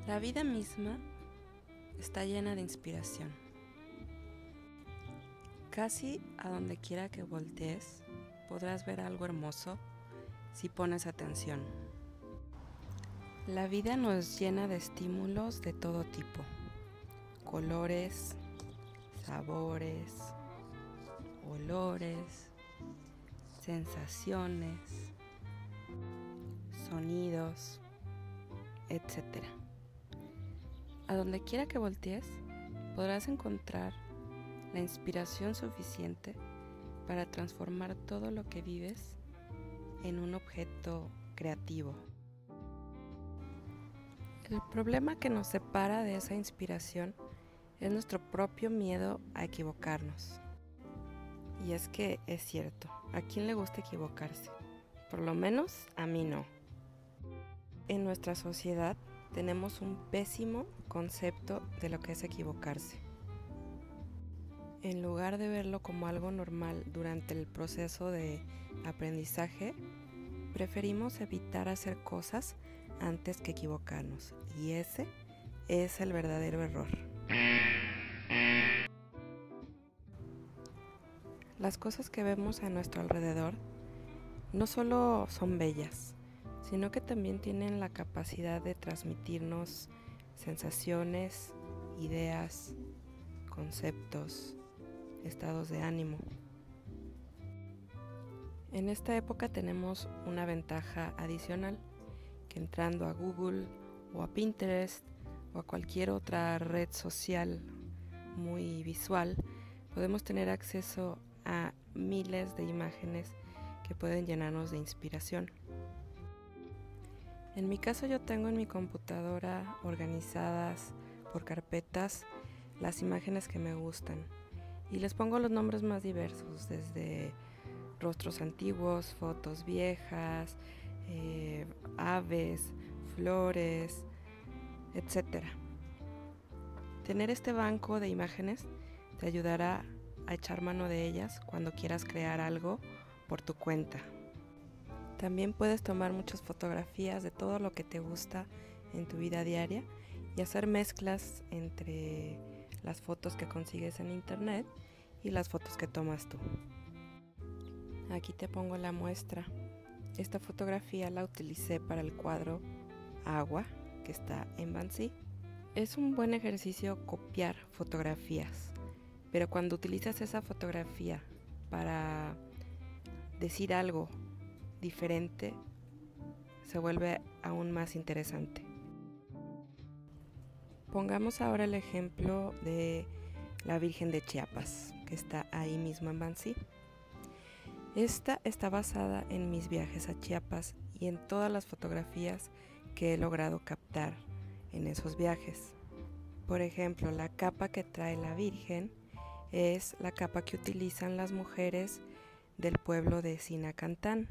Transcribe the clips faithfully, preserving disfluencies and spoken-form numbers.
La vida misma está llena de inspiración. Casi a donde quiera que voltees, podrás ver algo hermoso si pones atención. La vida nos llena de estímulos de todo tipo, colores, sabores, olores, sensaciones, sonidos, etcétera. A donde quiera que voltees, podrás encontrar la inspiración suficiente para transformar todo lo que vives en un objeto creativo. El problema que nos separa de esa inspiración es nuestro propio miedo a equivocarnos. Y es que es cierto, ¿a quién le gusta equivocarse? Por lo menos a mí no. En nuestra sociedad tenemos un pésimo concepto de lo que es equivocarse. En lugar de verlo como algo normal durante el proceso de aprendizaje, preferimos evitar hacer cosas antes que equivocarnos, y ese es el verdadero error. Las cosas que vemos a nuestro alrededor no solo son bellas, sino que también tienen la capacidad de transmitirnos sensaciones, ideas, conceptos, estados de ánimo. En esta época tenemos una ventaja adicional, que entrando a Google o a Pinterest o a cualquier otra red social muy visual, podemos tener acceso a miles de imágenes que pueden llenarnos de inspiración. En mi caso, yo tengo en mi computadora organizadas por carpetas las imágenes que me gustan y les pongo los nombres más diversos, desde rostros antiguos, fotos viejas, eh, aves, flores, etcétera. Tener este banco de imágenes te ayudará a echar mano de ellas cuando quieras crear algo por tu cuenta. También puedes tomar muchas fotografías de todo lo que te gusta en tu vida diaria y hacer mezclas entre las fotos que consigues en internet y las fotos que tomas tú. Aquí te pongo la muestra. Esta fotografía la utilicé para el cuadro Agua, que está en Banksy. Es un buen ejercicio copiar fotografías, pero cuando utilizas esa fotografía para decir algo diferente, se vuelve aún más interesante. Pongamos ahora el ejemplo de la Virgen de Chiapas, que está ahí mismo en Banksy. Esta está basada en mis viajes a Chiapas y en todas las fotografías que he logrado captar en esos viajes. Por ejemplo, la capa que trae la Virgen es la capa que utilizan las mujeres del pueblo de Sinacantán.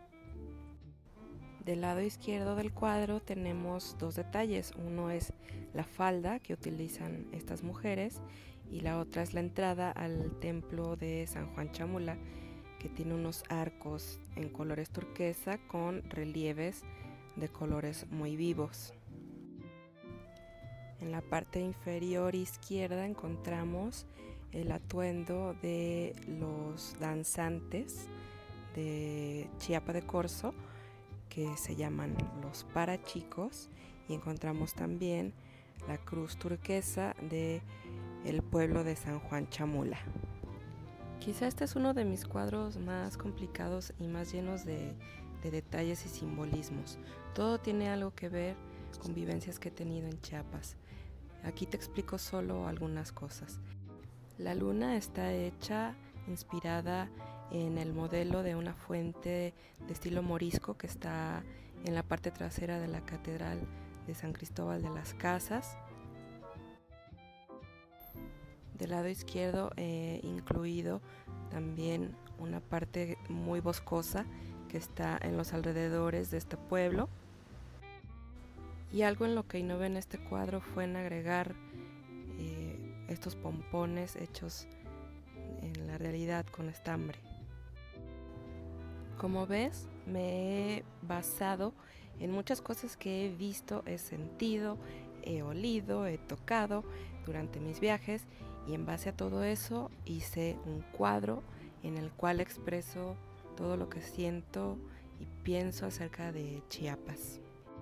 Del lado izquierdo del cuadro tenemos dos detalles. Uno es la falda que utilizan estas mujeres y la otra es la entrada al templo de San Juan Chamula, que tiene unos arcos en colores turquesa con relieves de colores muy vivos. En la parte inferior izquierda encontramos el atuendo de los danzantes de Chiapa de Corzo, que se llaman los parachicos, y encontramos también la cruz turquesa de el pueblo de San Juan Chamula. Quizá este es uno de mis cuadros más complicados y más llenos de, de detalles y simbolismos. Todo tiene algo que ver con vivencias que he tenido en Chiapas. Aquí te explico solo algunas cosas. La luna está hecha inspirada en el modelo de una fuente de estilo morisco que está en la parte trasera de la Catedral de San Cristóbal de las Casas. Del lado izquierdo he incluido también una parte muy boscosa que está en los alrededores de este pueblo. Y algo en lo que innové en este cuadro fue en agregar eh, estos pompones hechos en la realidad con estambre. Como ves, me he basado en muchas cosas que he visto, he sentido, he olido, he tocado durante mis viajes, y en base a todo eso hice un cuadro en el cual expreso todo lo que siento y pienso acerca de Chiapas.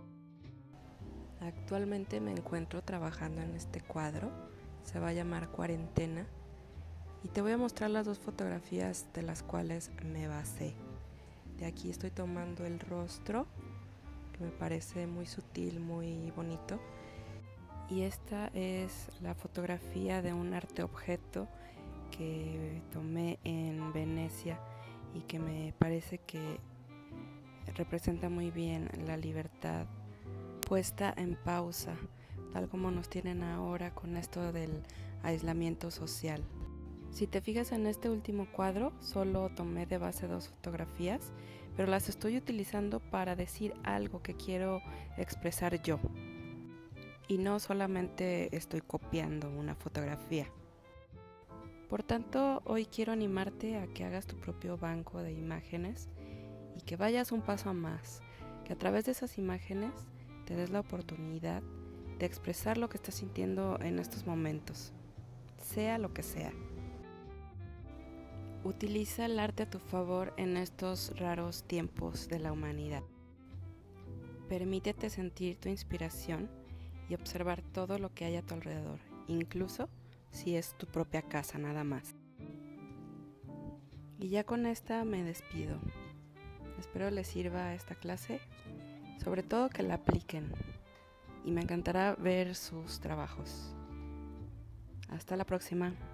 Actualmente me encuentro trabajando en este cuadro, se va a llamar Cuarentena, y te voy a mostrar las dos fotografías de las cuales me basé. De aquí estoy tomando el rostro, que me parece muy sutil, muy bonito, y esta es la fotografía de un arte objeto que tomé en Venecia y que me parece que representa muy bien la libertad puesta en pausa, tal como nos tienen ahora con esto del aislamiento social. Si te fijas en este último cuadro, solo tomé de base dos fotografías, pero las estoy utilizando para decir algo que quiero expresar yo. Y no solamente estoy copiando una fotografía. Por tanto, hoy quiero animarte a que hagas tu propio banco de imágenes y que vayas un paso más, que a través de esas imágenes te des la oportunidad de expresar lo que estás sintiendo en estos momentos, sea lo que sea. Utiliza el arte a tu favor en estos raros tiempos de la humanidad. Permítete sentir tu inspiración y observar todo lo que hay a tu alrededor, incluso si es tu propia casa nada más. Y ya con esta me despido. Espero les sirva esta clase, sobre todo que la apliquen, y me encantará ver sus trabajos. Hasta la próxima.